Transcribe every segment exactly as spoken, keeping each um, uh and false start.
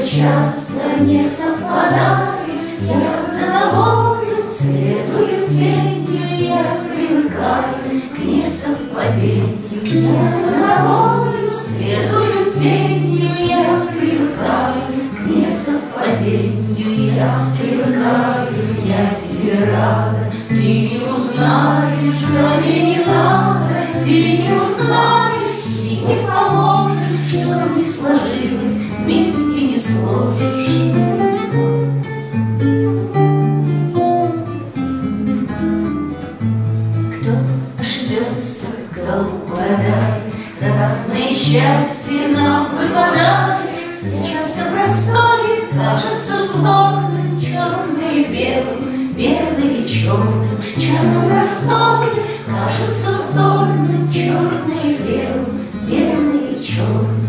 часто не совпадает. Я за тобою следую тенью, я привыкаю к несовпадению. Я за тобою следую тенью, я привыкаю к несовпадению. Я привыкаю, я тебе рада, ты не узнаешь, да мне не надо, ты не узнаешь и не поможешь, что не сложилось, вместе не сложишь. Кто ошибется, кто угадает, разные счастья нам выпадает. Часто простое кажется вздорным, черное и белым, белое и черным. Часто простое кажется вздорным, черное и белым, белое и черным.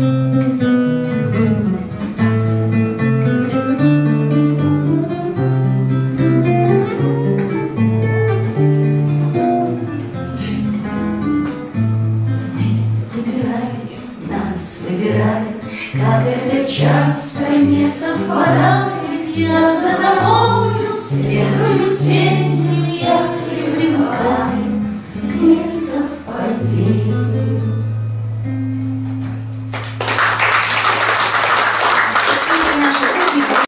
Нас выбирают, как это часто не совпадает. Я за тобою следую тенью, я